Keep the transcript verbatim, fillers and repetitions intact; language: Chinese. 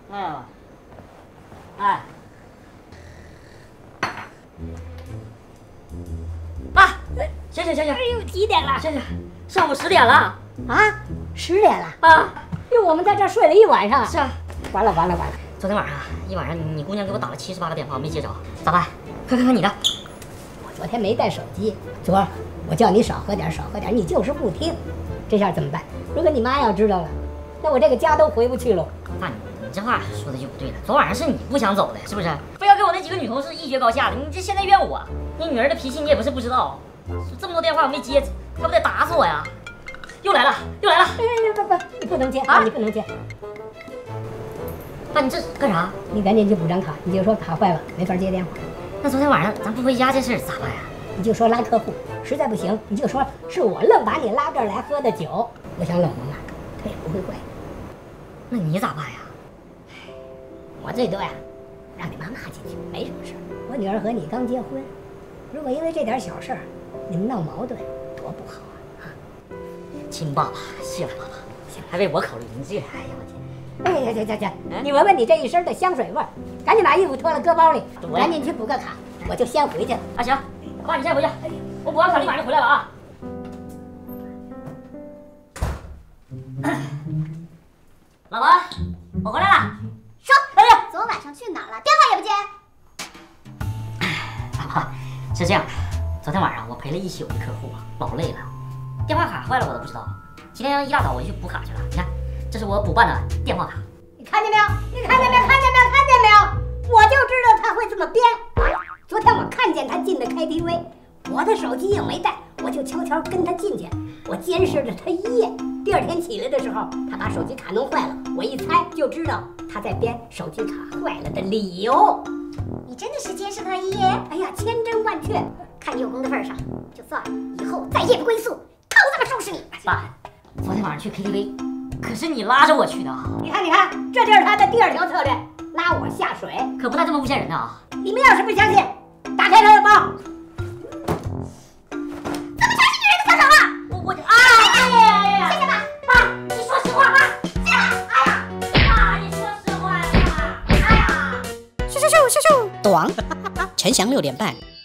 哎，哎，啊，行行行行， 哎呦，几点了？ 行行，上午十点了啊，十点了啊！ 哟，我们在这儿睡了一晚上。 是啊， 完了完了完了！ 昨天晚上一晚上，你姑娘给我打了七十八个电话，我没接着，咋办？快看看你的。 我昨天没带手机，昨儿我叫你少喝点少喝点，你就是不听，这下怎么办？如果你妈要知道了，那我这个家都回不去了。 爸，你你这话说的就不对了。昨晚上是你不想走的，是不是？非要跟我那几个女同事一决高下的，你这现在怨我？你女儿的脾气你也不是不知道，这么多电话我没接，她不得打死我呀？又来了，又来了！ 哎呀不不，你不能接啊！你不能接。 爸，你这干啥？ 你赶紧去补张卡，你就说卡坏了，没法接电话。 那昨天晚上咱不回家这事儿咋办呀？ 你就说拉客户，实在不行你就说是我愣把你拉这儿来喝的酒。我想冷萌啊，他也不会怪。 那你咋办呀？ 我最多呀，让你妈骂进去，没什么事儿。我女儿和你刚结婚，如果因为这点小事儿你们闹矛盾，多不好啊！啊， 亲爸爸，谢了爸爸，还为我考虑邻居。哎呀我天！ 哎呀，行行行，你闻闻你这一身的香水味儿，赶紧把衣服脱了搁包里，赶紧去补个卡，我就先回去了。 啊行，爸你先回去，我补完卡立马就回来了啊。老婆，我回来了。 说，哎呀，昨晚上去哪儿了？电话也不接。 老婆，是这样的，昨天晚上我陪了一宿的客户，老累了，电话卡坏了我都不知道。今天一大早我就去补卡去了，你看，这是我补办的电话卡。 你看见没有？你看见没有？看见没有？看见没有？我就知道他会这么编。昨天我看见他进的 K T V， 我的手机也没带，我就悄悄跟他进去，我监视着他一夜。第二天起来的时候，他把手机卡弄坏了，我一猜就知道他在编手机卡坏了的理由。 你真的是监视他一夜？ 哎呀，千真万确。 看有功的份上，就算了，以后再夜不归宿，看我怎么收拾你！ 爸，昨天晚上去 K T V， 可是你拉着我去的。 你看，你看，这就是他的第二条策略，拉我下水。 可不带这么诬陷人的啊！ 你们要是不相信，打开他的包。 怎么全是女人的小手啊！ 我我啊！哎呀哎呀！ 谢谢爸， 爸，你说实话啊！ 谢了。哎呀， 爸，你说实话呀！哎呀！ 咻咻咻咻咻，短，陈翔六点半。